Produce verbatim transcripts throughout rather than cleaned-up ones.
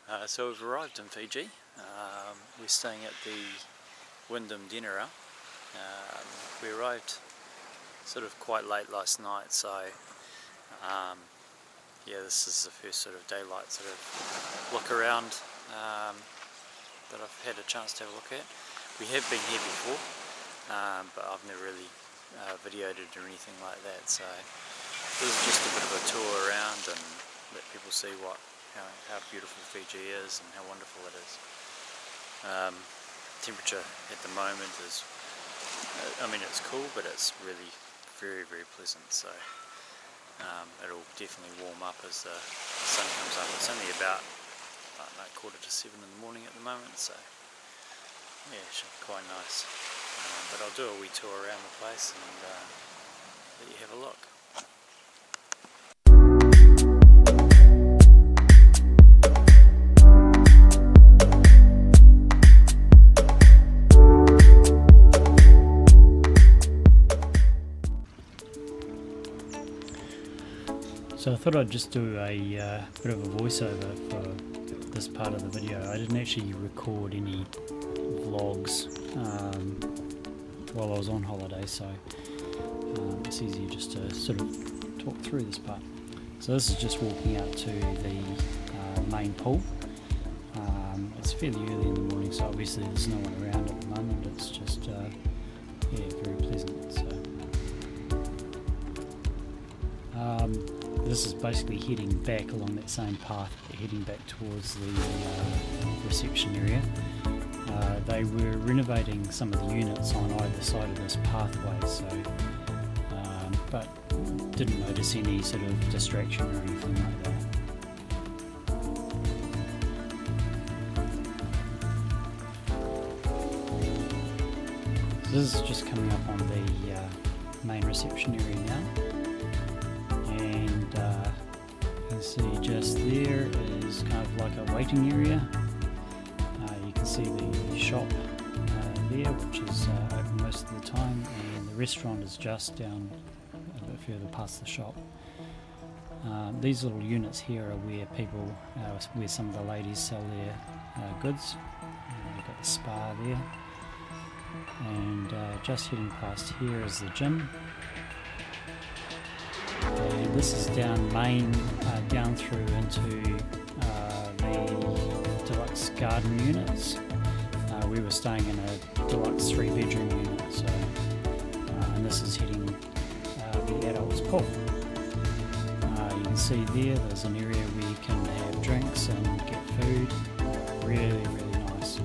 Uh, so we've arrived in Fiji. Um, we're staying at the Wyndham Dinera. Um, we arrived sort of quite late last night, so um, yeah, this is the first sort of daylight sort of look around um, that I've had a chance to have a look at. We have been here before, um, but I've never really uh, videoed it or anything like that, so this is just a bit of a tour around and let people see what how, how beautiful Fiji is and how wonderful it is. Um, temperature at the moment is, uh, I mean it's cool, but it's really very very pleasant, so um, it'll definitely warm up as the sun comes up. It's only about I don't know, quarter to seven in the morning at the moment, so yeah, it should be quite nice. Um, but I'll do a wee tour around the place and uh, let you have a look. So I thought I'd just do a uh, bit of a voiceover for this part of the video. I didn't actually record any vlogs um, while I was on holiday, so um, it's easier just to sort of talk through this part. So this is just walking out to the uh, main pool. Um, it's fairly early in the morning, so obviously there's no one around at the moment. It's just uh, yeah, very pleasant. So. Um, This is basically heading back along that same path, heading back towards the uh, reception area. Uh, they were renovating some of the units on either side of this pathway, so um, but didn't notice any sort of distraction or anything like that. So this is just coming up on the uh, main reception area now. And uh, you can see just there is kind of like a waiting area. Uh, you can see the shop uh, there, which is uh, open most of the time, and the restaurant is just down a bit further past the shop. Uh, these little units here are where people, uh, where some of the ladies sell their uh, goods. Uh, you've got the spa there, and uh, just heading past here is the gym. And this is down main, uh, down through into uh, the deluxe garden units. Uh, we were staying in a deluxe three bedroom unit, so uh, and this is heading uh, the adults pool. Uh, you can see there, there's an area where you can have drinks and get food. Really, really nice.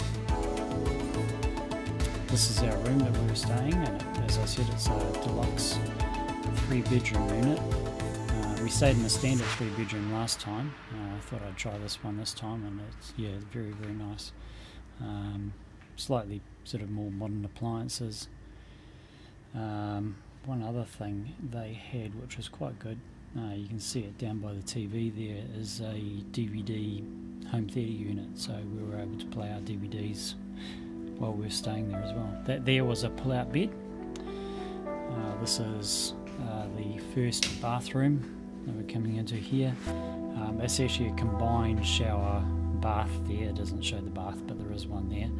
This is our room that we were staying in, and as I said, it's a deluxe three bedroom unit. Uh, we stayed in the standard three bedroom last time. Uh, I thought I'd try this one this time, and it's yeah very very nice. Um, slightly sort of more modern appliances. Um, one other thing they had, which was quite good, uh, you can see it down by the T V there, is a D V D home theatre unit, so we were able to play our D V Ds while we were staying there as well. That there was a pull-out bed. Uh, this is Uh, the first bathroom that we're coming into here. Um, it's actually a combined shower bath there. It doesn't show the bath, but there is one there.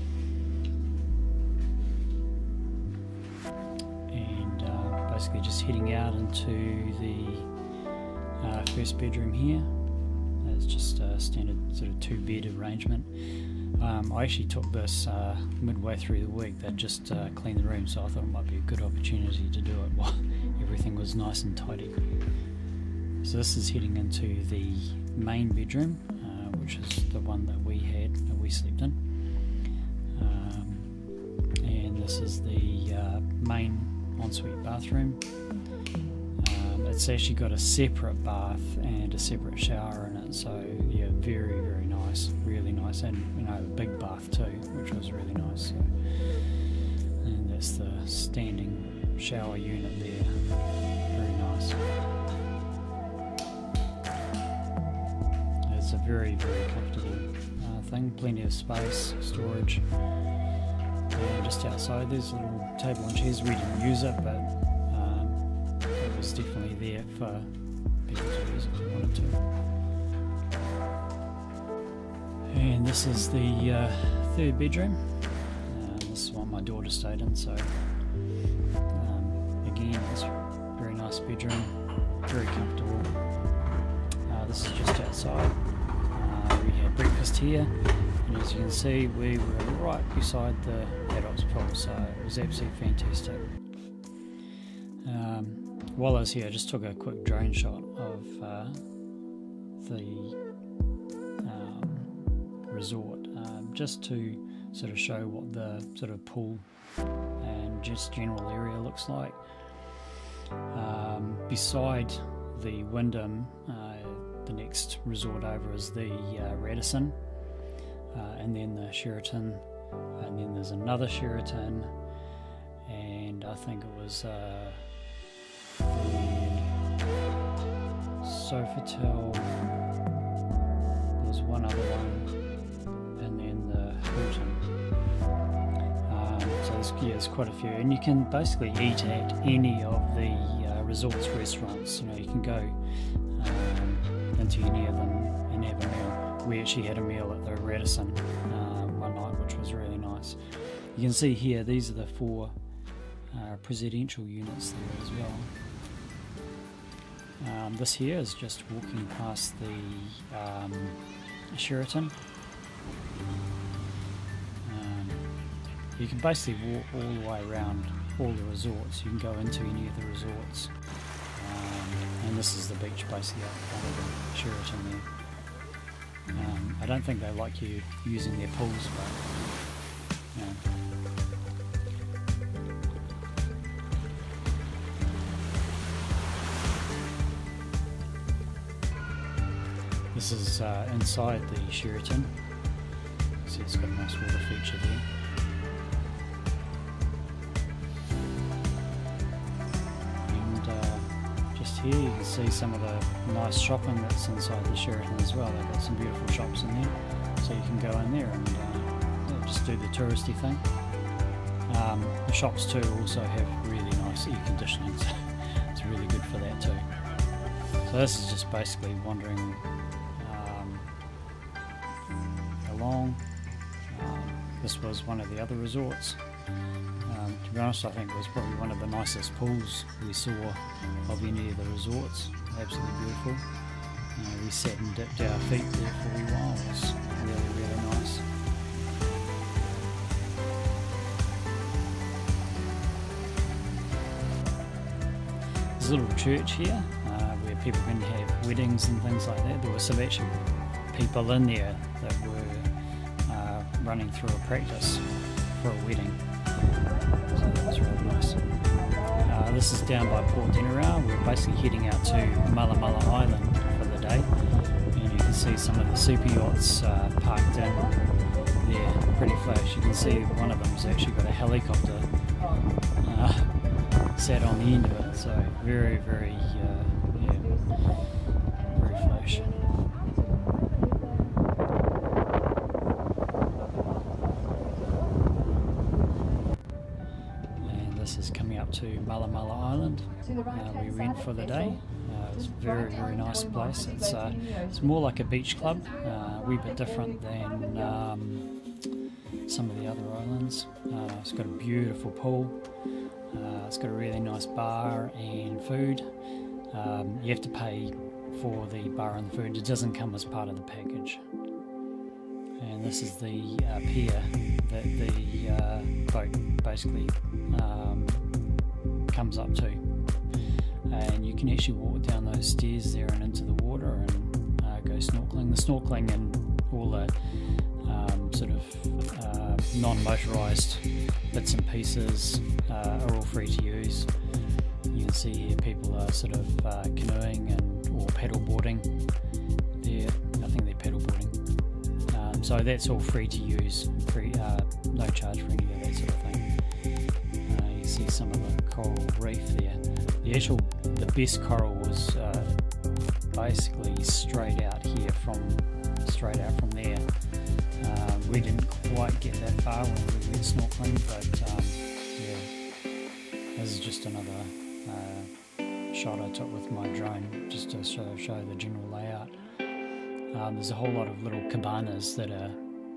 And uh, basically just heading out into the uh, first bedroom here. It's just a standard sort of two bed arrangement. Um, I actually took this uh, midway through the week. They'd just uh, cleaned the room, so I thought it might be a good opportunity to do it while everything was nice and tidy. So this is heading into the main bedroom, uh, which is the one that we had, that we slept in. Um, and this is the uh, main ensuite bathroom. Um, it's actually got a separate bath and a separate shower in it, so yeah, very very nice, really nice, and you know, a big bath too, which was really nice. So, and that's the standing shower unit there, very nice. It's a very very comfortable uh, thing, plenty of space, storage. And just outside there's a little table and chairs. We didn't use it, but um, it was definitely there for people to use if they wanted to. this is the uh, third bedroom. Uh, this is one my daughter stayed in, so um, again, it's a very nice bedroom, very comfortable. Uh, this is just outside. Uh, we had breakfast here, and as you can see, we were right beside the adults pool, so it was absolutely fantastic. Um, while I was here, I just took a quick drone shot of uh, the um, resort, um, just to sort of show what the sort of pool and just general area looks like. Um, beside the Wyndham, uh, the next resort over is the uh, Radisson, uh, and then the Sheraton, and then there's another Sheraton, and I think it was uh, the Sofitel. There's one other one, and then the Hilton. Um, so there's, yeah, there's quite a few, and you can basically eat at any of the uh, resorts restaurants. You know, you can go um, into any of them and have a meal. We actually had a meal at the Radisson uh, one night, which was really nice. You can see here, these are the four uh, presidential units there as well. Um, this here is just walking past the um, Sheraton. Um, you can basically walk all the way around all the resorts. You can go into any of the resorts. Um, and this is the beach basically out front of the Sheraton there. Um, I don't think they like you using their pools, but you know. This is uh, inside the Sheraton. See, it's got a nice water feature there. And uh, just here you can see some of the nice shopping that's inside the Sheraton as well. They've got some beautiful shops in there, so you can go in there and uh, yeah, just do the touristy thing. Um, the shops too also have really nice air conditioning, so it's really good for that too. So this is just basically wandering along. Um, this was one of the other resorts. Um, to be honest, I think it was probably one of the nicest pools we saw of any of the resorts. Absolutely beautiful. You know, we sat and dipped our feet there for a wee while. It was really, really nice. There's a little church here uh, where people can have weddings and things like that. There were some actual people in there that were uh, running through a practice for a wedding, so that was really nice. Uh, this is down by Port Denarau. We're basically heading out to Mala Mala Island for the day, and you can see some of the super yachts uh, parked in there, pretty flash. You can see one of them's actually got a helicopter uh, sat on the end of it, so very, very, uh, yeah, very flash. This is coming up to Mala Mala Island. Uh, we went for the day. Uh, it's a very, very nice place. It's uh, it's more like a beach club, uh, a wee bit different than um, some of the other islands. Uh, it's got a beautiful pool. Uh, it's got a really nice bar and food. Um, you have to pay for the bar and the food. It doesn't come as part of the package. And this is the uh, pier that the uh, boat basically um, comes up to, and you can actually walk down those stairs there and into the water and uh, go snorkeling. The snorkeling and all the um, sort of uh, non-motorised bits and pieces uh, are all free to use. You can see here people are sort of uh, canoeing and or paddle boarding there. I think they're paddle boarding. Um, so that's all free to use, free, uh, no charge for any of that sort of thing. Uh, you see some of the coral reef there. The actual, the best coral was uh, basically straight out here from, straight out from there. Uh, we didn't quite get that far when we went snorkeling, but um, yeah, this is just another uh, shot I took with my drone just to show, show the general layout. Um, there's a whole lot of little cabanas that are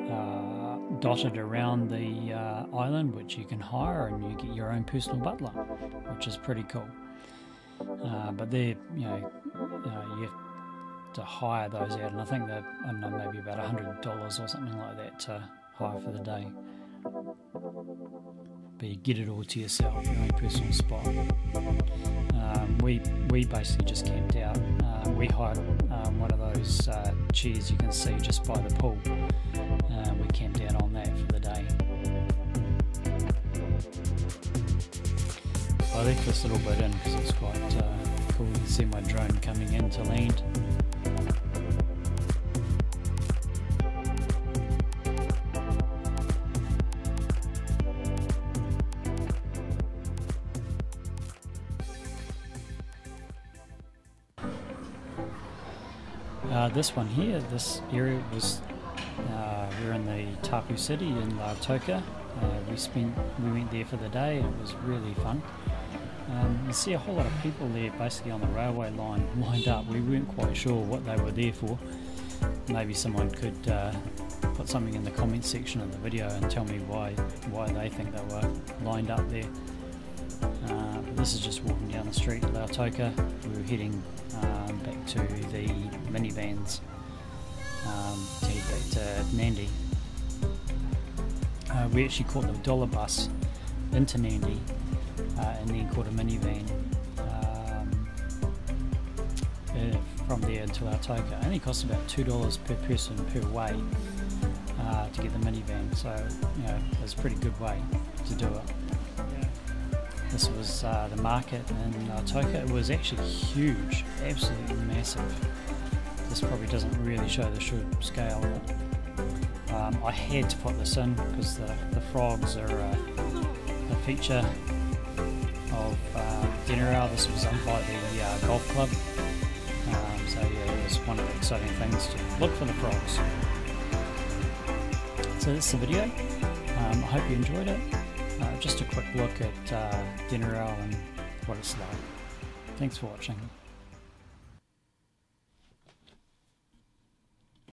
uh, dotted around the uh, island, which you can hire, and you get your own personal butler, which is pretty cool. Uh, but they're, you know, uh, you have to hire those out, and I think they're, I don't know, maybe about a hundred dollars or something like that to hire for the day. But you get it all to yourself, your own personal spot. Um, we we basically just camped out. Uh, we hired um, one of those uh, chairs you can see just by the pool. Uh, we camped out on that for the day. I left this little bit in because it's quite uh, cool. You can see my drone coming in to land. Uh, this one here, this area was, uh, we're in the Tapu City in Lautoka. Uh, we spent, we went there for the day. It was really fun. Um, you see a whole lot of people there basically on the railway line lined up. We weren't quite sure what they were there for. Maybe someone could uh, put something in the comment section of the video and tell me why why they think they were lined up there. Uh, but this is just walking down the street at Lautoka. We were heading um, back to the minivans um, to head back to Nandi. Uh, we actually caught the dollar bus into Nandi uh, and then caught a minivan um, uh, from there to Lautoka. It only costs about two dollars per person per way uh, to get the minivan, so you know it's a pretty good way to do it. This was uh, the market in Lautoka. It was actually huge, absolutely massive. This probably doesn't really show the true scale of it. Um, I had to put this in because the, the frogs are uh, a feature of uh, Denarau. This was owned by the uh, golf club. Um, so yeah, it was one of the exciting things to look for the frogs. So that's the video. Um, I hope you enjoyed it. Uh, just a quick look at uh, Denarau and what it's like. Thanks for watching.